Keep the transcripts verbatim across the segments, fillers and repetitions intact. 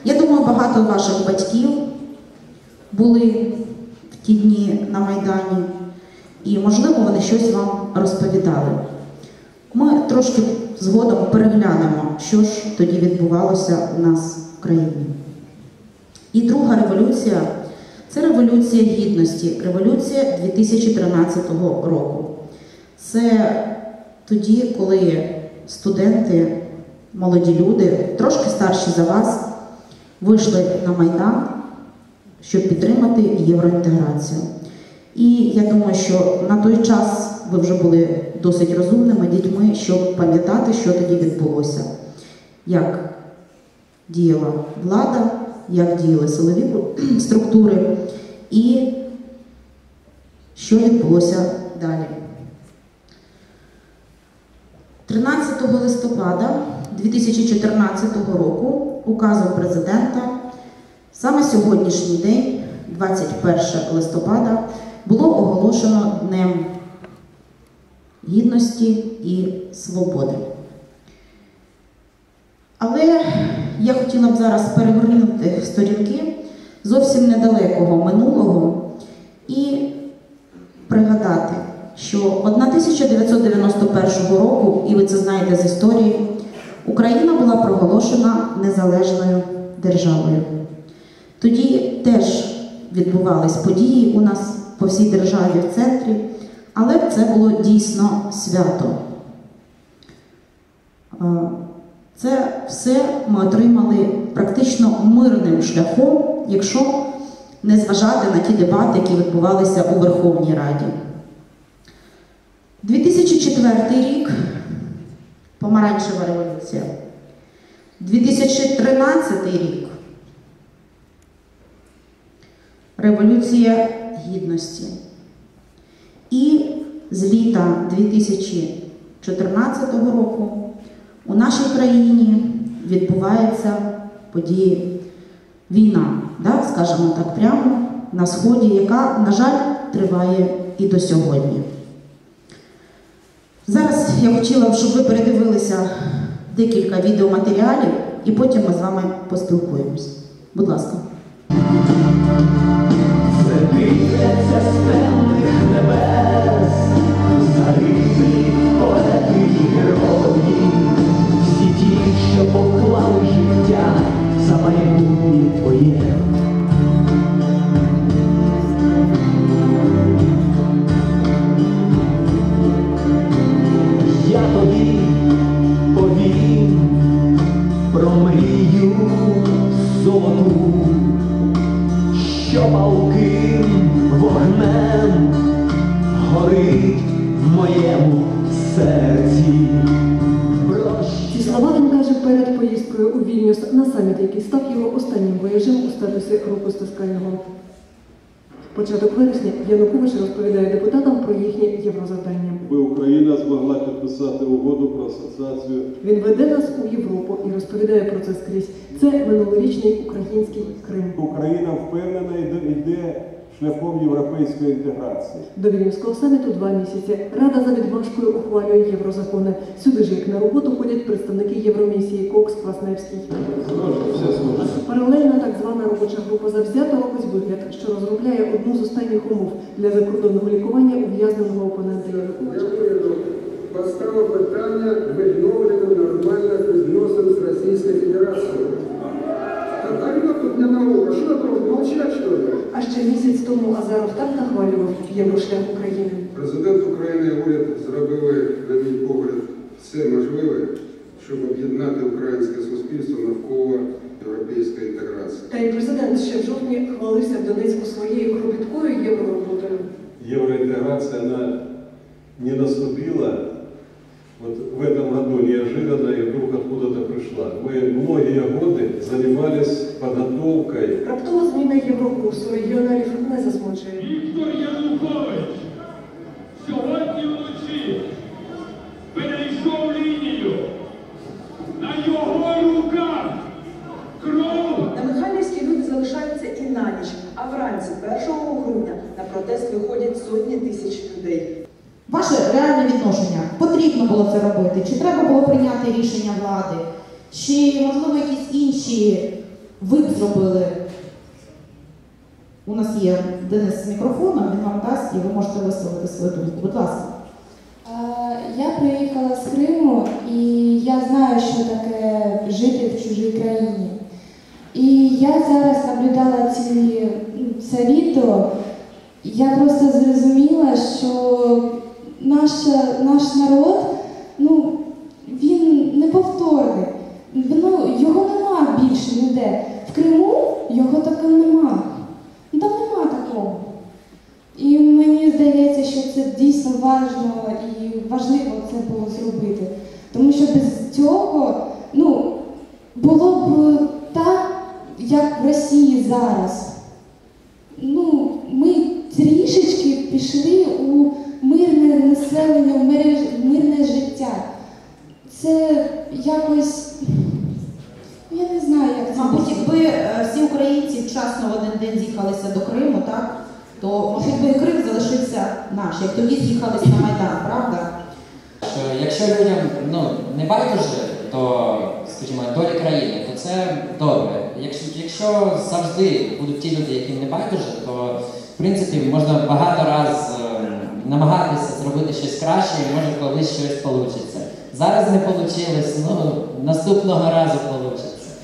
Я думаю, багато ваших батьків були в ті дні на Майдані, і, можливо, вони щось вам розповідали. Ми трошки згодом переглянемо, що ж тоді відбувалося у нас в країні. І друга революція – це Революція Гідності, революція дві тисячі тринадцятого року. Це тоді, коли студенти, молоді люди, трошки старші за вас, вийшли на Майдан, щоб підтримати євроінтеграцію. І я думаю, що на той час ви вже були досить розумними дітьми, щоб пам'ятати, що тоді відбулося. Як діяла влада, як діяли силові структури і що відбулося далі. тринадцятого листопада дві тисячі чотирнадцятого року указом президента саме сьогоднішній день, двадцять першого листопада, було оголошено Днем Гідності і Свободи. Але я хотіла б зараз перегорнути сторінки зовсім недалекого минулого і пригадати, що тисяча дев'ятсот дев'яносто першого року, і ви це знаєте з історії, Україна була проголошена незалежною державою. Тоді теж відбувались події у нас по всій державі в центрі, але це було дійсно свято. Це все ми отримали практично мирним шляхом, якщо не зважати на ті дебати, які відбувалися у Верховній Раді. дві тисячі четвертий рік – помаранчева революція. дві тисячі тринадцятий рік – Революція Гідності. І з літа дві тисячі чотирнадцятого року у нашій країні відбуваються події війна, да, скажімо так прямо, на Сході, яка, на жаль, триває і до сьогодні. Зараз я хотіла б, щоб ви передивилися декілька відеоматеріалів, і потім ми з вами поспілкуємось. Будь ласка. Дивляться з темних небес, загиблі поляки герої, всі ті, що поклали життя за майбутнє твоє. Я тобі повім про мрію золоту, що палким вогнем горить в моєму серці. Ці слова він каже перед поїздкою у Вільнюс на саміт, який став його останнім вояжем у статусі рукостискального. Початок вересня Янукович розповідає депутатам про їхнє єврозавдання. Би Україна змогла підписати угоду про асоціацію. Він веде нас у Європу і розповідає про це скрізь. Це минулорічний український Крим. Україна впевнена йде шляхом європейської інтеграції. До Вільнюського саміту два місяці. Рада за відважкою ухвалює єврозакони. Сюди ж, як на роботу, ходять представники Євромісії Кокс, Квасневський. Паралельно так звана робоча група завзято робить вигляд, що розробляє одну з останніх умов для закордонного лікування ув'язненого опонента Януковича. Постало питання відновлення нормальних відносин з Російською Федерацією. А тут не наука, що тут, мовчать, що ли? А ще місяць тому Азаров так нахвалював єврошлях України. Президент України і уряд зробили, на мій погляд, все можливе, щоб об'єднати українське суспільство навколо європейської інтеграції. Та й президент ще в жовтні хвалився в Донецьку своєю кропіткою євророботою. Евроинтеграция, она не наступила вот в этом году неожиданно и вдруг откуда-то пришла. Мы многие годы занимались подготовкой. Раптова зміна єврокурсу регіоналів не засмучує. Віктор Янукович сьогодні вночі перейшов лінію. На його руках кров. На Михайлівській люди залишаються і на ніч, а вранці першого грудня на протест виходять сотні тисяч людей. Ваше реальне відношення, потрібно було це робити? Чи треба було прийняти рішення влади? Чи, можливо, якісь інші ви б зробили? У нас є Денис з мікрофоном, він вам дасть і ви можете висловити свою думку. Будь ласка. Я приїхала з Криму, і я знаю, що таке жити в чужій країні. І я зараз наблюдала ці, це відео, і я просто зрозуміла, що наш, наш народ, ну, він неповторний. Ну, його нема більше ніде. В Криму його такого нема. Ну, там нема такого. І мені здається, що це дійсно важливо і важливо це було зробити. Тому що без цього, ну, було б так, як в Росії зараз. Ну, ми трішечки пішли у мирне населення, в мирне життя. Це якось, я не знаю, як це. Мабуть, якби всі українці вчасно в один день з'їхалися до Криму, так, то, мабуть, би Крим залишився наш, як тоді з'їхалися на Майдан, правда? Що якщо людям, ну, не байдуже до, скажімо, долі країни, то це добре. Якщо, якщо завжди будуть ті люди, яким не байдуже, то, в принципі, можна багато раз е, намагатися зробити щось краще і може колись щось вийде. Зараз не вийшло, ну, наступного разу вийде.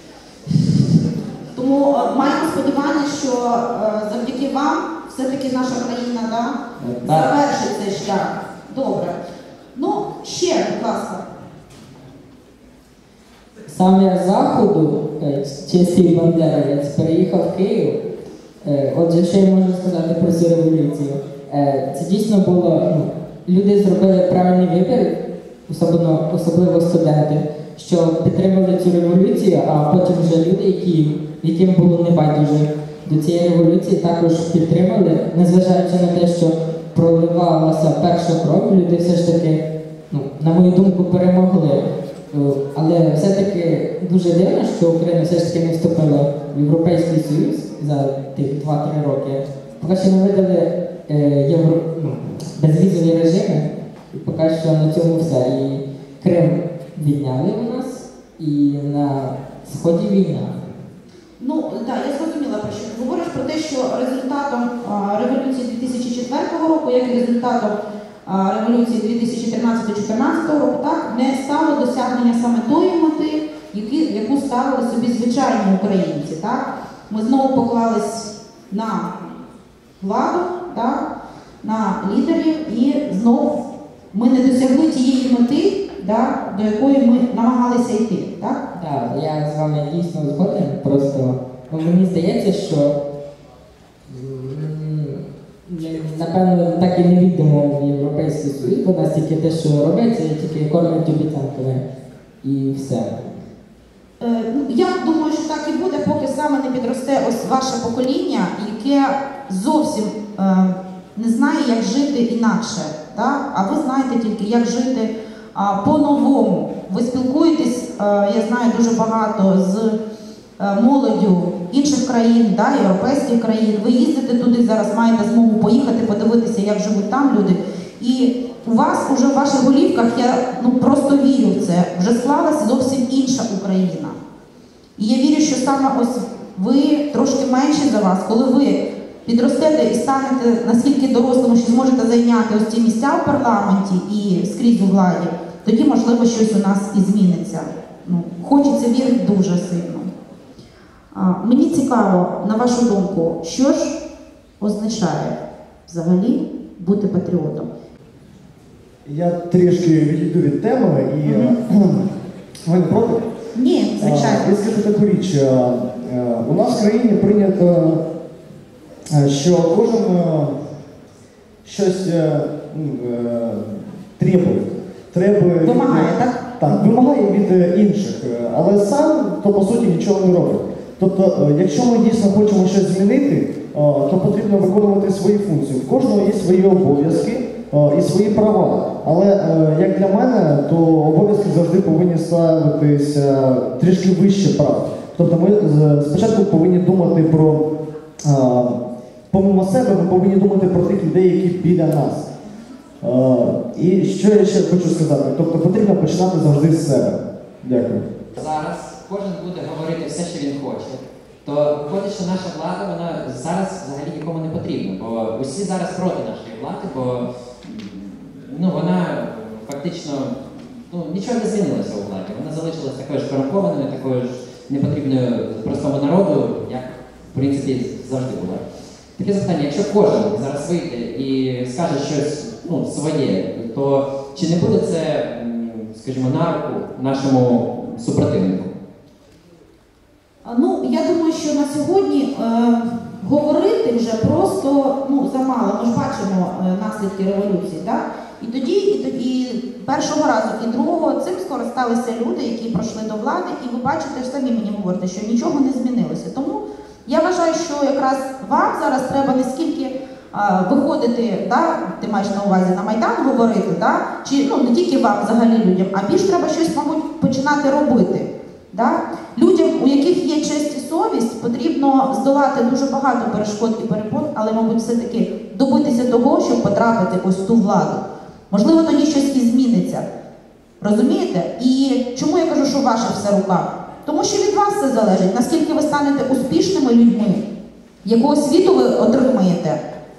Тому е, маємо сподівання, що е, завдяки вам все-таки наша країна, да, Так. завершить цей шлях. Добре. Ну, ще, будь ласка. Сам я з Заходу, як чеський бандеровець, переїхав в Київ. Е, Отже, що я можу сказати про цю революцію? Е, Це дійсно було, ну, люди зробили правильний вибір, особливо, особливо студенти, що підтримали цю революцію, а потім вже люди, які, яким було небайдуже до цієї революції, також підтримали, незважаючи на те, що проливалася перша кров, люди все ж таки, ну, на мою думку, перемогли. Але все-таки дуже дивно, що Україна все ж таки не вступила в Європейський Союз за тих два-три роки. Поки що не видали е, євро, ну, безвізові режими, і поки що на цьому все. І Крим відняли у нас, і на Сході війна. Ну, так, я зрозуміла, про що ти говориш, про те, що результатом а, революції дві тисячі четвертого року, як і результатом а, революції дві тисячі тринадцятого-чотирнадцятого року, так, не стало досягнення саме тої мети, які, яку ставили собі звичайні українці. Так? Ми знову поклались на владу, так, на лідерів, і знову ми не досягли тієї мети, так, до якої ми намагалися йти. Так? Так, я з вами дійсно згоден, просто ну, мені здається, що м, напевно так і не війдемо в Європейський Союз, бо нас тільки те, що робиться, тільки кормять обіцянками і все. Е, Я думаю, що так і буде, поки саме не підросте ось ваше покоління, яке зовсім е, не знає, як жити інакше. Так? А ви знаєте тільки, як жити а, по-новому. Ви спілкуєтесь, е, я знаю, дуже багато з е, молоддю інших країн, да, європейських країн. Ви їздите туди, зараз маєте змогу поїхати, подивитися, як живуть там люди. І у вас уже в ваших голівках, я ну, просто вірю в це, вже склалася зовсім інша Україна. І я вірю, що саме ось ви трошки менші за вас, коли ви підростете і станете наскільки дорослими, що зможете зайняти ось ці місця в парламенті і скрізь у владі, тоді, можливо, щось у нас і зміниться. Ну, хочеться вірити дуже сильно. А, мені цікаво, на вашу думку, що ж означає взагалі бути патріотом? Я трішки відійду від теми і mm-hmm. ви не проти? Ні, звичайно. Я скажу таку річ. У нас в країні прийнято, що кожен щось требує. Требує вимагає, від, так? Так, вимагає від інших, але сам, то по суті нічого не робить. Тобто, якщо ми дійсно хочемо щось змінити, то потрібно виконувати свої функції. У кожного є свої обов'язки і свої права. Але, як для мене, то обов'язки завжди повинні ставитися трішки вище прав. Тобто ми спочатку повинні думати про, помимо себе, ми повинні думати про тих людей, які біля нас. І що я ще хочу сказати? Тобто потрібно починати завжди з себе. Дякую. Зараз кожен буде говорити все, що він хоче. то виходить, що наша влада, вона зараз взагалі нікому не потрібна, бо усі зараз проти нашої влади, бо ну, вона фактично ну, нічого не змінилося у владі. Вона залишилася такою ж корумпованою, такою ж непотрібною простому народу, як в принципі завжди була. Таке запитання, якщо кожен зараз вийде і скаже щось ну, своє, то чи не буде це, скажімо, на руку нашому супротивнику? Ну, я думаю, що на сьогодні е, говорити вже просто ну, замало. Ми ж бачимо е, наслідки революції. Так? І тоді, і тоді першого разу, і другого цим скористалися люди, які пройшли до влади, і ви бачите, самі мені говорите, що нічого не змінилося. Тому я вважаю, що якраз вам зараз треба не скільки е, виходити, да, ти маєш на увазі на Майдан говорити, да, чи ну, не тільки вам взагалі людям, а більш треба щось, мабуть, починати робити. Да? Людям, у яких є честь і совість, потрібно здолати дуже багато перешкод і перепон, але, мабуть, все-таки добитися того, щоб потрапити ось в ту владу. Можливо, тоді щось і зміниться. Розумієте? І чому я кажу, що ваша все рука? Тому що від вас все залежить, наскільки ви станете успішними людьми, якого світу ви отримаєте.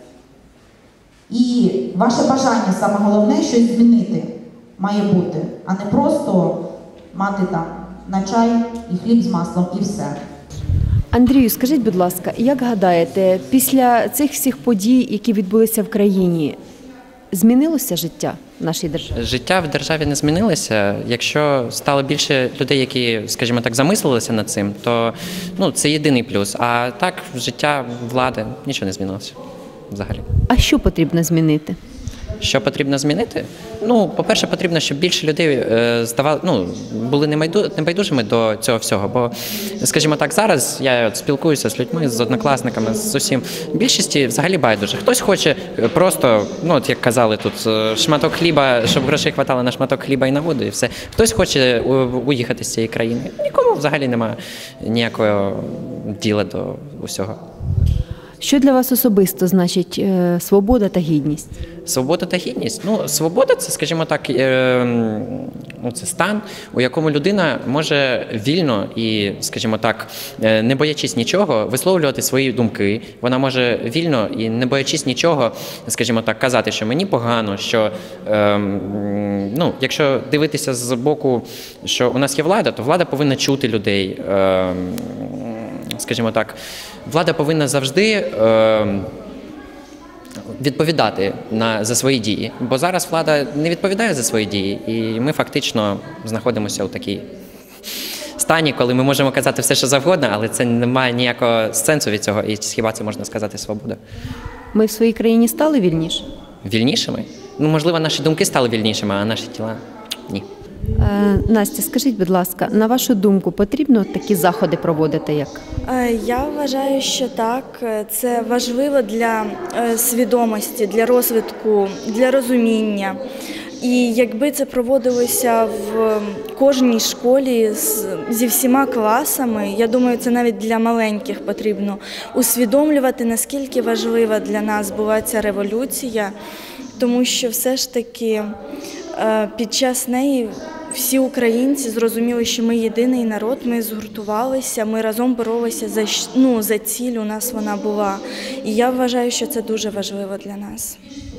І ваше бажання, саме головне, щось змінити має бути, а не просто мати там на чай і хліб з маслом і все. Андрію, скажіть, будь ласка, як гадаєте, після цих всіх подій, які відбулися в країні, змінилося життя в нашій державі? Життя в державі не змінилося. Якщо стало більше людей, які, скажімо так, замислилися над цим, то ну, це єдиний плюс. А так, життя влади нічого не змінилося взагалі. А що потрібно змінити? Що потрібно змінити? Ну, по-перше, потрібно, щоб більше людей е, здавали, ну, були небайдужими до цього всього. Бо, скажімо так, зараз я от спілкуюся з людьми, з однокласниками, з усім. Більшості взагалі байдуже. Хтось хоче просто, ну, от як казали тут, шматок хліба, щоб грошей хватало на шматок хліба і на воду, і все. Хтось хоче уїхати з цієї країни. Нікому взагалі немає ніякого діла до усього. Що для вас особисто значить е, свобода та гідність? Свобода та гідність? Ну, свобода – це, скажімо так, е, ну, це стан, у якому людина може вільно і, скажімо так, не боячись нічого, висловлювати свої думки. Вона може вільно і не боячись нічого, скажімо так, казати, що мені погано, що, е, ну, якщо дивитися з боку, що у нас є влада, то влада повинна чути людей, е, скажімо так, влада повинна завжди е, відповідати на, за свої дії. Бо зараз влада не відповідає за свої дії, і ми фактично знаходимося у такій стані, коли ми можемо казати все, що завгодно, але це не має ніякого сенсу від цього, і хіба це можна сказати свобода. Ми в своїй країні стали вільніше? Вільнішими? Ну, можливо, наші думки стали вільнішими, а наші тіла – ні. Е, Настя, скажіть, будь ласка, на вашу думку, потрібно такі заходи проводити, як? Я вважаю, що так. Це важливо для свідомості, для розвитку, для розуміння. І якби це проводилося в кожній школі зі всіма класами, я думаю, це навіть для маленьких потрібно усвідомлювати, наскільки важлива для нас була ця революція, тому що все ж таки під час неї всі українці зрозуміли, що ми єдиний народ, ми згуртувалися, ми разом боролися за, ну, за ціль, у нас вона була. І я вважаю, що це дуже важливо для нас.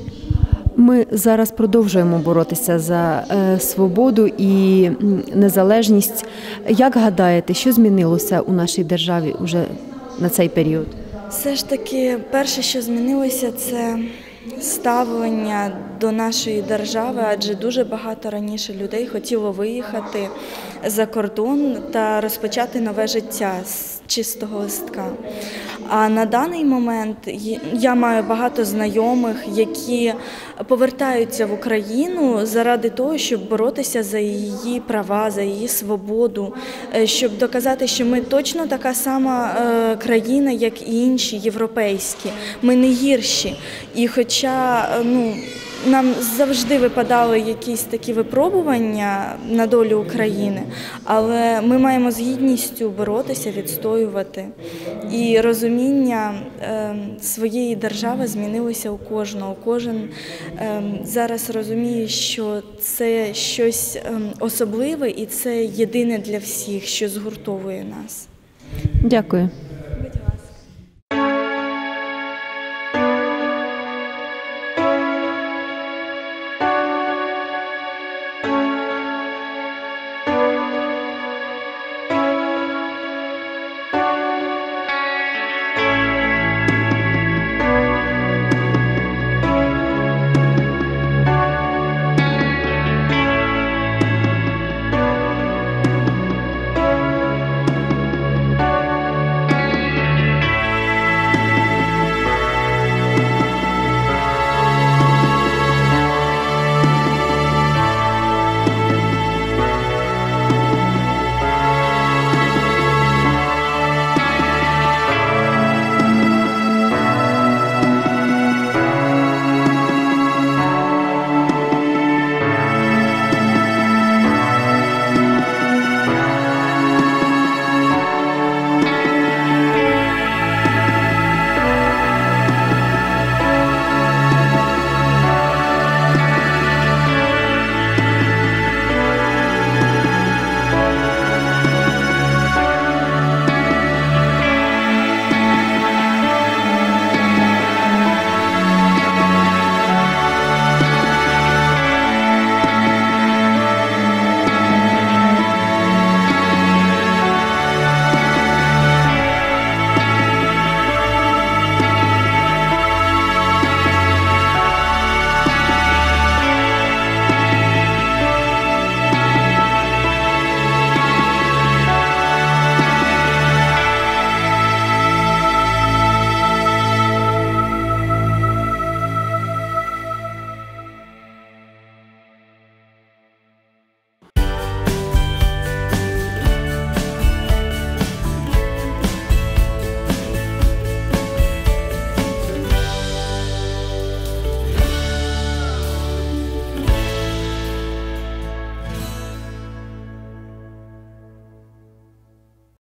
Ми зараз продовжуємо боротися за е, свободу і незалежність. Як гадаєте, що змінилося у нашій державі вже на цей період? Все ж таки, перше, що змінилося, це ставлення до нашої держави, адже дуже багато раніше людей хотіло виїхати за кордон та розпочати нове життя з чистого листка. А на даний момент я маю багато знайомих, які повертаються в Україну заради того, щоб боротися за її права, за її свободу, щоб доказати, що ми точно така сама країна, як і інші європейські. Ми не гірші. І хоча, ну, нам завжди випадали якісь такі випробування на долю України, але ми маємо з гідністю боротися, відстоювати. І розуміння е, своєї держави змінилося у кожного. Кожен е, зараз розуміє, що це щось е, особливе і це єдине для всіх, що згуртовує нас. Дякую.